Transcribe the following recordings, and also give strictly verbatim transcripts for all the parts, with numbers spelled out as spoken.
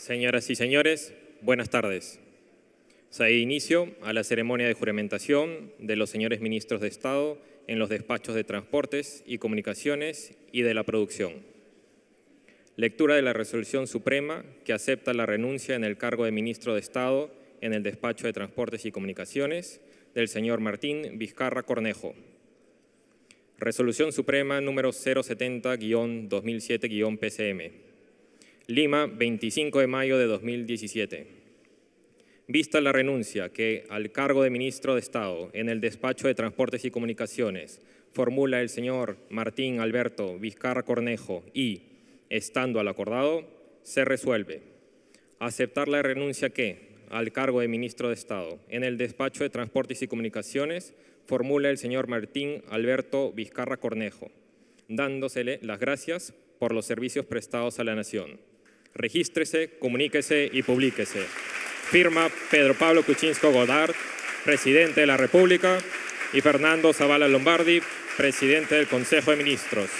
Señoras y señores, buenas tardes. Se da inicio a la ceremonia de juramentación de los señores ministros de Estado en los despachos de Transportes y Comunicaciones y de la Producción. Lectura de la Resolución Suprema que acepta la renuncia en el cargo de ministro de Estado en el despacho de Transportes y Comunicaciones del señor Martín Vizcarra Cornejo. Resolución Suprema número cero setenta guión dos mil siete guión P C M. Lima, veinticinco de mayo de dos mil diecisiete. Vista la renuncia que al cargo de ministro de Estado en el despacho de Transportes y Comunicaciones formula el señor Martín Alberto Vizcarra Cornejo y, estando al acordado, se resuelve aceptar la renuncia que al cargo de ministro de Estado en el despacho de Transportes y Comunicaciones formula el señor Martín Alberto Vizcarra Cornejo, dándosele las gracias por los servicios prestados a la nación. Regístrese, comuníquese y publíquese. Firma Pedro Pablo Kuczynski Godard, presidente de la República, y Fernando Zavala Lombardi, presidente del Consejo de Ministros.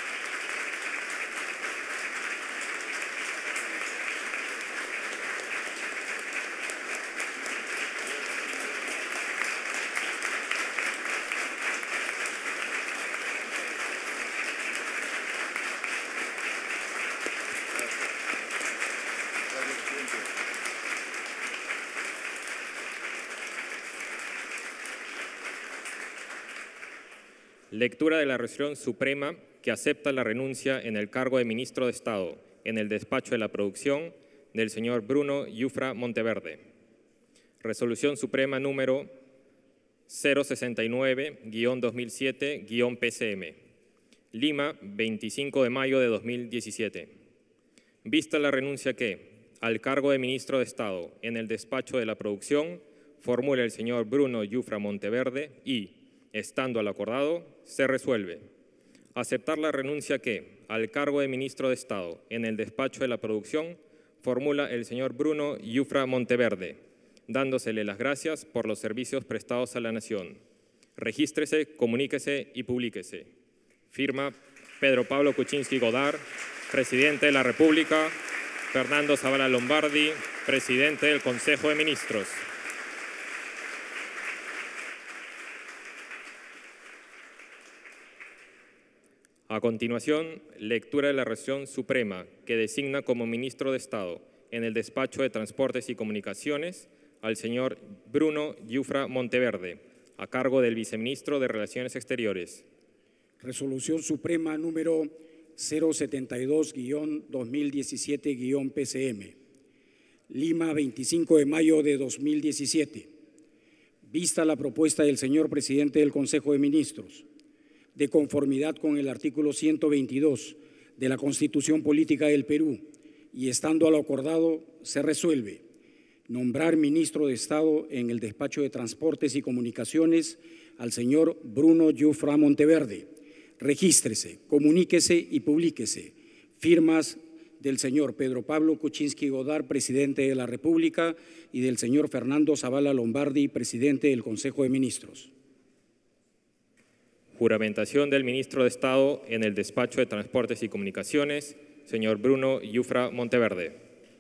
Lectura de la Resolución Suprema que acepta la renuncia en el cargo de ministro de Estado en el despacho de la Producción del señor Bruno Yufra Monteverde. Resolución Suprema número cero sesenta y nueve guión dos mil siete guión P C M. Lima, veinticinco de mayo de dos mil diecisiete. Vista la renuncia que, al cargo de ministro de Estado en el despacho de la Producción, formula el señor Bruno Yufra Monteverde y, estando al acordado, se resuelve aceptar la renuncia que, al cargo de ministro de Estado en el despacho de la Producción, formula el señor Bruno Yufra Monteverde, dándosele las gracias por los servicios prestados a la nación. Regístrese, comuníquese y publíquese. Firma Pedro Pablo Kuczynski Godard, presidente de la República, Fernando Zavala Lombardi, presidente del Consejo de Ministros. A continuación, lectura de la Resolución Suprema que designa como ministro de Estado en el despacho de Transportes y Comunicaciones al señor Bruno Yufra Monteverde, a cargo del viceministro de Relaciones Exteriores. Resolución Suprema número cero setenta y dos guión dos mil diecisiete guión P C M. Lima, veinticinco de mayo de dos mil diecisiete. Vista la propuesta del señor presidente del Consejo de Ministros, de conformidad con el artículo ciento veintidós de la Constitución Política del Perú, y estando a lo acordado, se resuelve nombrar ministro de Estado en el despacho de Transportes y Comunicaciones al señor Bruno Yufra Monteverde. Regístrese, comuníquese y publíquese. Firmas del señor Pedro Pablo Kuczynski Godard, presidente de la República, y del señor Fernando Zavala Lombardi, presidente del Consejo de Ministros. Juramentación del ministro de Estado en el despacho de Transportes y Comunicaciones, señor Bruno Yufra Monteverde.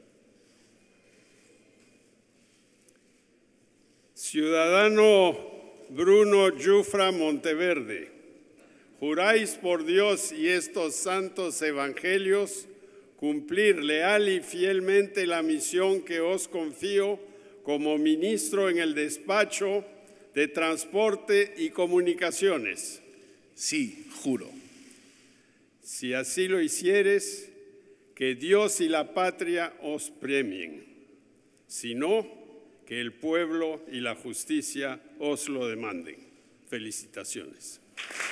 Ciudadano Bruno Yufra Monteverde, juráis por Dios y estos santos evangelios cumplir leal y fielmente la misión que os confío como ministro en el despacho de Transporte y Comunicaciones. Sí, juro. Si así lo hicieres, que Dios y la patria os premien. Si no, que el pueblo y la justicia os lo demanden. Felicitaciones.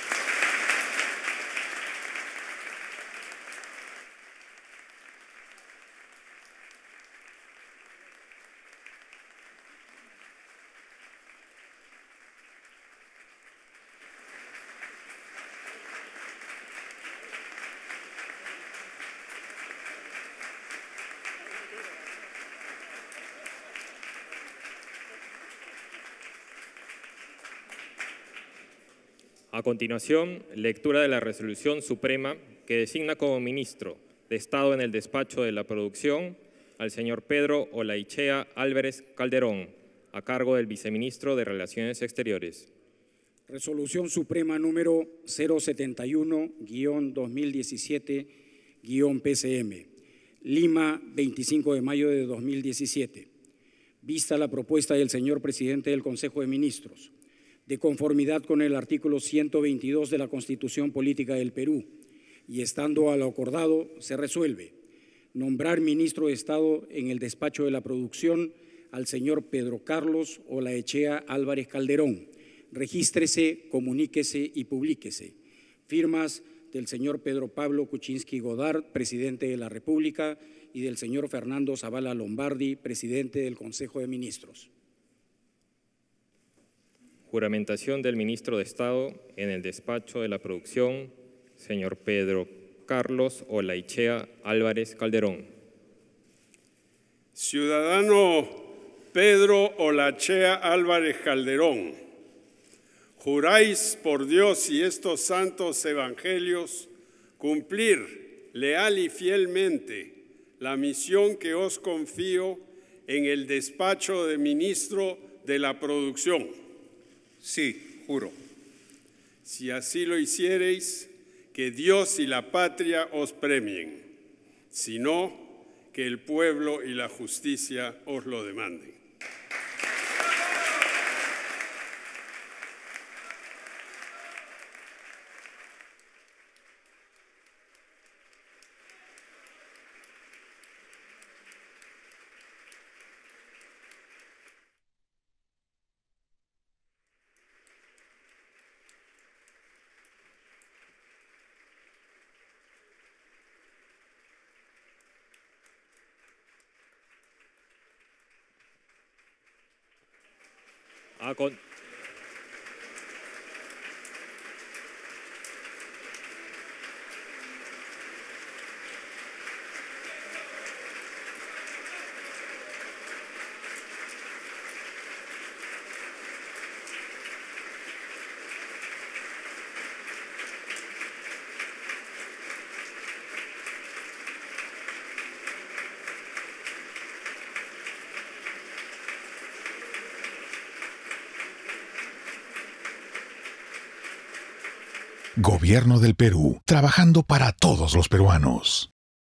A continuación, lectura de la Resolución Suprema que designa como ministro de Estado en el despacho de la Producción al señor Pedro Olaichea Álvarez Calderón, a cargo del Viceministro de Relaciones Exteriores. Resolución Suprema número cero setenta y uno guión dos mil diecisiete guión P C M, Lima, veinticinco de mayo de dos mil diecisiete. Vista la propuesta del señor Presidente del Consejo de Ministros, de conformidad con el artículo ciento veintidós de la Constitución Política del Perú, y estando a lo acordado, se resuelve nombrar ministro de Estado en el despacho de la producción al señor Pedro Carlos Olaechea Álvarez Calderón. Regístrese, comuníquese y publíquese. Firmas del señor Pedro Pablo Kuczynski Godard, presidente de la República, y del señor Fernando Zavala Lombardi, presidente del Consejo de Ministros. Juramentación del ministro de Estado en el despacho de la producción, señor Pedro Carlos Olaichea Álvarez Calderón. Ciudadano Pedro Olaichea Álvarez Calderón, juráis por Dios y estos santos evangelios cumplir leal y fielmente la misión que os confío en el despacho de ministro de la producción. Sí, juro. Si así lo hiciereis, que Dios y la patria os premien, si no, que el pueblo y la justicia os lo demanden. A, con... Gobierno del Perú, trabajando para todos los peruanos.